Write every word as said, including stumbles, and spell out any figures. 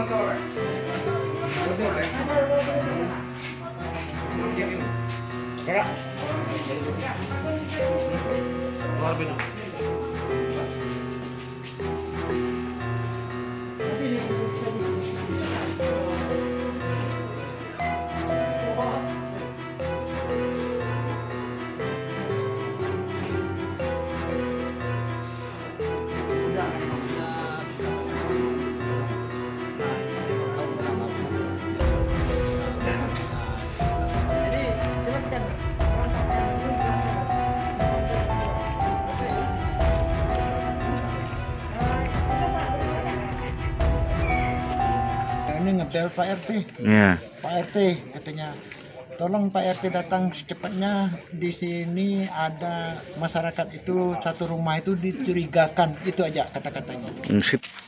Ini ngepel Pak R T. Ya. Pak R T katanya, tolong Pak R T datang secepatnya, di sini ada masyarakat itu satu rumah itu dicurigakan, itu aja kata-katanya. Sip.